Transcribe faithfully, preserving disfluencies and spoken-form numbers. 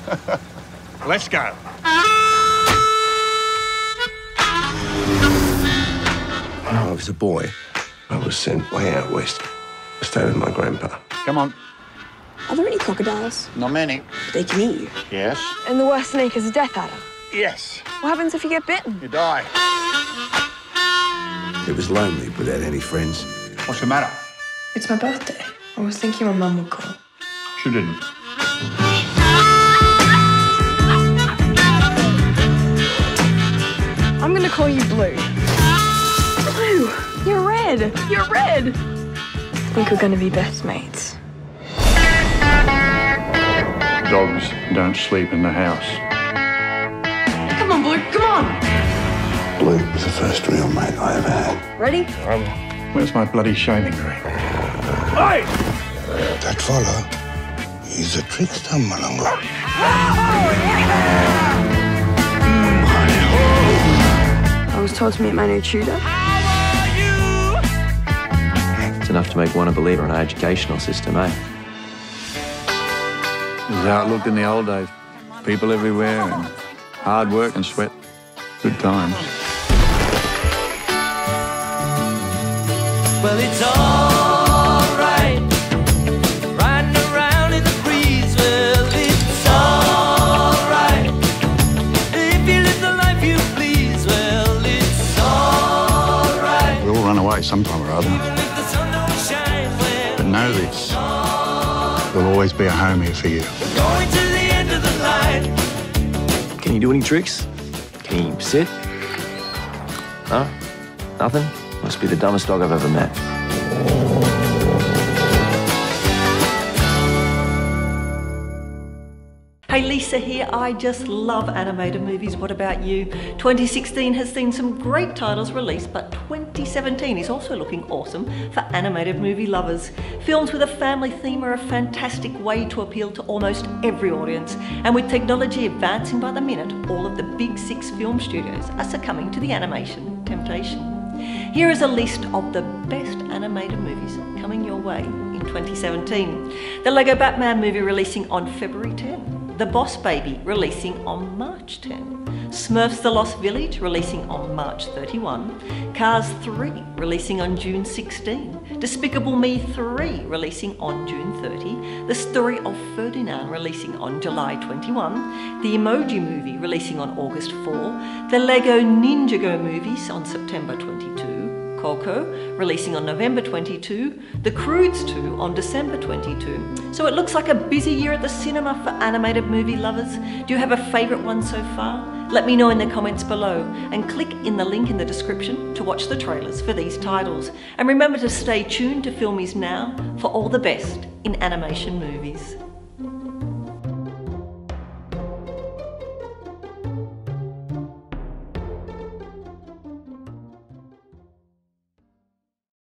Let's go. When I was a boy, I was sent way out west to stay with my grandpa. Come on. Are there any crocodiles? Not many. They can eat you. Yes. And the worst snake is a death adder. Yes. What happens if you get bitten? You die. It was lonely without any friends. What's the matter? It's my birthday. I was thinking my mum would call. She didn't. I'm gonna call you Blue. Blue, you're red. You're red. I think we're gonna be best mates. Dogs don't sleep in the house. Come on, Blue, come on. Blue was the first real mate I ever had. Ready? Um, where's my bloody shaving cream? Hey! That fella, he's a trickster, Malongo. I was told to meet my new tutor. It's enough to make one a believer in our educational system, eh? This is how it looked in the old days. People everywhere and hard work and sweat. Good times. Well, it's all right, riding around in the breeze. Well, it's all right, if you live the life you please. Well, it's all right. We all run away sometime or other. Even if the sun don't shine, well, But know this, there'll always be a home here for you. we're going to the end of the line. Can you do any tricks? Can you sit? Huh? Nothing? Must be the dumbest dog I've ever met. Hey, Lisa here. I just love animated movies. What about you? twenty sixteen has seen some great titles released, but twenty seventeen is also looking awesome for animated movie lovers. Films with a family theme are a fantastic way to appeal to almost every audience. And with technology advancing by the minute, all of the big six film studios are succumbing to the animation temptation. Here is a list of the best animated movies coming your way in twenty seventeen. The Lego Batman movie releasing on February tenth. The Boss Baby releasing on March tenth. Smurfs The Lost Village releasing on March thirty-first. Cars three releasing on June sixteenth. Despicable Me three releasing on June thirtieth. The Story of Ferdinand releasing on July twenty-first. The Emoji Movie releasing on August fourth. The Lego Ninjago movies on September twenty-second. Cocquerel releasing on November twenty-second, The Croods two on December twenty-second. So it looks like a busy year at the cinema for animated movie lovers. Do you have a favourite one so far? Let me know in the comments below and click in the link in the description to watch the trailers for these titles. And remember to stay tuned to Film Is Now for all the best in animation movies.